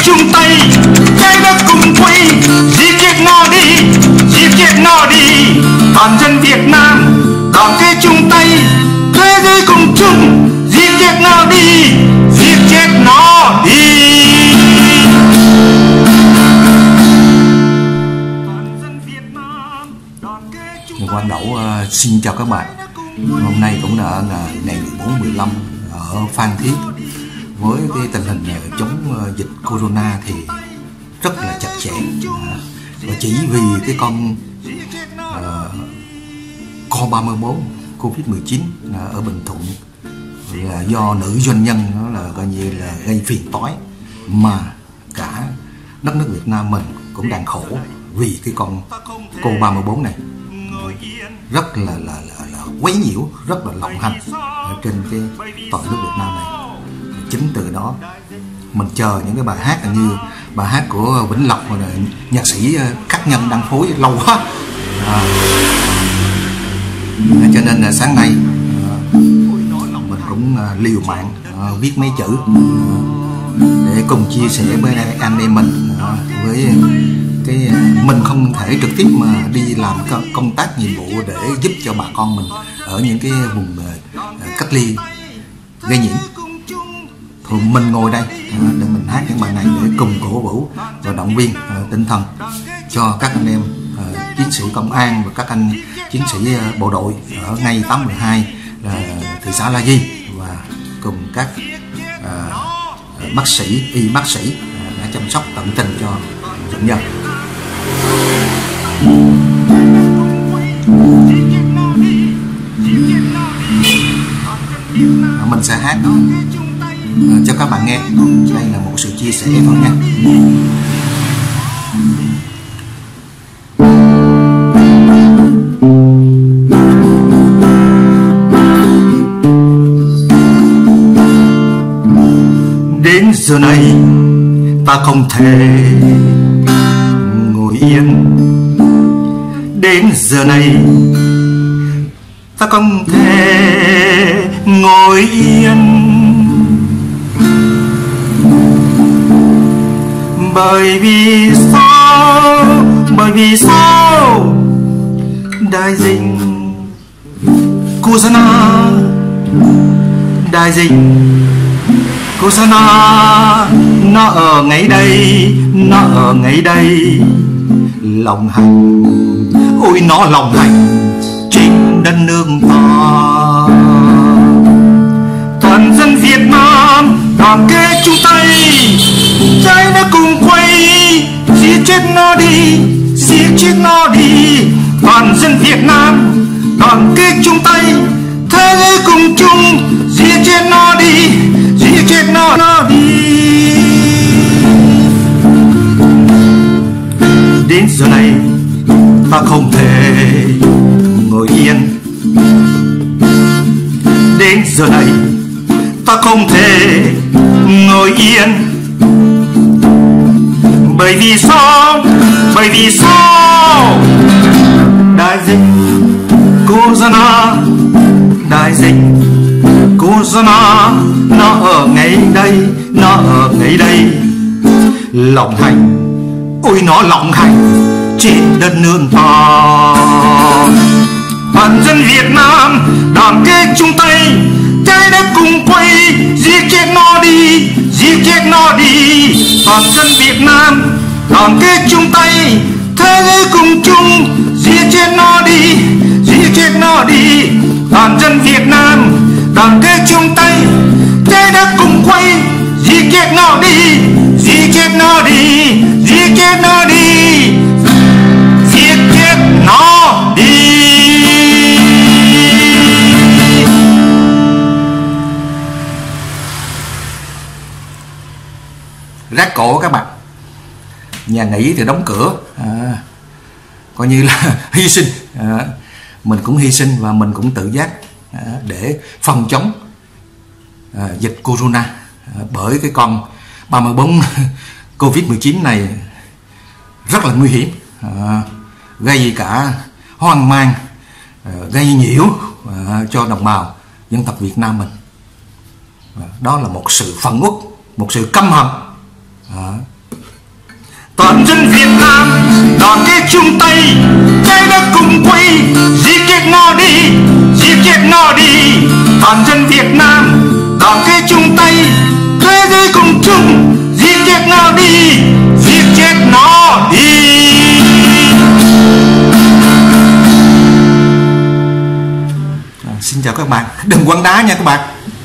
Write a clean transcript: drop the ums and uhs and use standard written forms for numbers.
chung tay, trái đất cùng quay, giết chết nó đi, giết chết nó đi. Toàn dân Việt Nam đoàn kết chung tay, thế giới cùng chung, giết chết nó đi, giết chết nó đi. Quang Đậu xin chào các bạn. Hôm nay cũng là ngày 14-15 ở Phan Thiết. Với cái tình hình chống dịch corona thì rất là chặt chẽ, và chỉ vì cái con 34 Covid-19 ở Bình Thuận là do nữ doanh nhân, nó là coi như là gây phiền toái, mà cả đất nước Việt Nam mình cũng đang khổ vì cái con cô 34 này rất là quấy nhiễu, rất là lộng hành ở trên cái toàn nước Việt Nam này. Chính từ đó mình chờ những cái bài hát như bài hát của Vĩnh Lộc và nhạc sĩ Cát Nhân đang phối lâu quá, cho nên là sáng nay mình cũng liều mạng viết mấy chữ để cùng chia sẻ với anh em mình. Với cái mình không thể trực tiếp mà đi làm công tác nhiệm vụ để giúp cho bà con mình ở những cái vùng cách ly gây nhiễm, thì mình ngồi đây để mình hát những bài này để cùng cổ vũ và động viên tinh thần cho các anh em chiến sĩ công an và các anh chiến sĩ bộ đội ở ngay 812 thị xã La Di, và cùng các bác sĩ, y bác sĩ đã chăm sóc tận tình cho bệnh nhân. Mình sẽ hát cho các bạn nghe. Đây là một sự chia sẻ thôi nha. Đến giờ này ta không thể ngồi yên. Đến giờ này ta không thể ngồi yên, bởi vì sao? Bởi vì sao? Đại dịch corona, đại dịch corona nó ở ngay đây, nó ở ngay đây, lòng hành, ôi nó lòng hành trên đất nước ta. Toàn dân Việt Nam đoàn kết chung tay, trái nó cùng quay, giết chết nó đi, giết chết nó đi. Toàn dân Việt Nam đoàn kết chung tay, thế giới cùng chung, giết chết nó đi, giết chết nó đi. Đến giờ này ta không thể ngồi yên. Đến giờ này ta không thể ngồi yên, bởi vì sao? Bởi vì sao? Đại dịch corona, đại dịch corona nó ở ngay đây, nó ở ngay đây, lộng hành, ôi nó lộng hành trên đất nước ta. Toàn dân Việt Nam đoàn kết chung tay, trái đất cùng quay, giết chết nó đi, giết chết nó đi. Toàn dân Việt Nam đoàn kết chung tay, thế giới cùng chung, giết chết nó đi, giết chết nó đi. Toàn dân Việt Nam đoàn kết chung tay, trái đất cùng quay, giết chết nó đi, giết chết nó đi, giết chết nó đi, giết chết nó đi. Rác cổ các bạn, nhà nghỉ thì đóng cửa, coi như là hy sinh. Mình cũng hy sinh và mình cũng tự giác để phòng chống dịch corona, bởi cái con 34 Covid-19 này rất là nguy hiểm, gây cả hoang mang, gây nhiễu cho đồng bào dân tộc Việt Nam mình. Đó là một sự phẫn uất, một sự căm hận toàn dân Việt Nam đoàn kết chung tay, trái đất cùng quay, giết chết nó đi, giết chết nó đi. Toàn dân Việt Nam đoàn kết chung tay, thế giới cùng chung, giết chết nó đi, giết chết nó đi. Xin chào các bạn, đừng quăng đá nha các bạn.